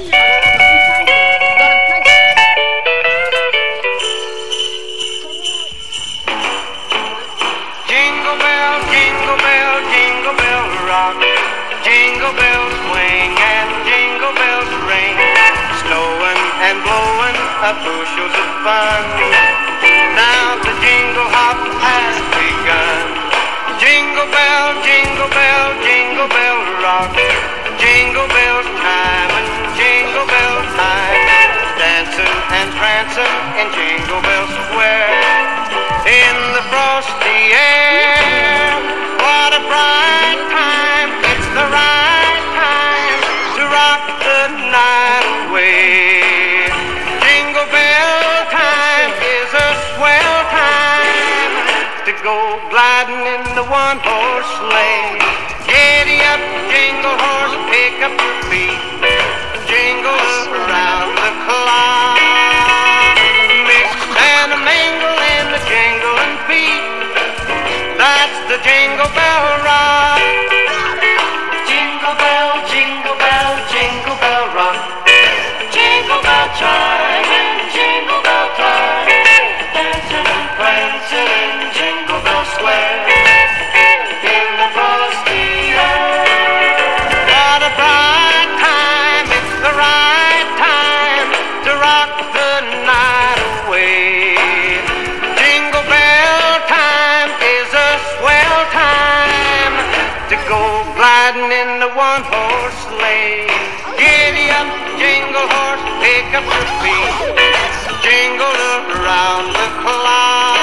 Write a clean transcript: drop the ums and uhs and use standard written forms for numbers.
jingle bell, jingle bell rock. Jingle bells swing and jingle bells ring. Snowing and blowing up bushels of fun. Now the jingle hop has begun. Jingle bell, jingle bell, jingle bell rock. Jingle bells time and jingle bell time. Dancing and prancing in Jingle Bell Square. In the frosty air, what a bright time. It's the right time to rock the night away. Jingle bell time is a swell time to go gliding in the one-horse sleigh. Giddy up, jingle horse, pick up your feet. Jingle around the clock. Mix and a mingle in the jingling beat. That's the Jingle Bell Rock. Jingle bell, jingle bell, jingle bell rock. Jingle bell chime and jingle bell time. Dancing and prancing in Jingle Bell Square. In the frosty air. What a bright time, it's the right time to rock the night away. Jingle bell time is a swell time to go gliding in the one-horse sleigh. Giddy up, jingle horse, pick up your feet. Jingle around the clock.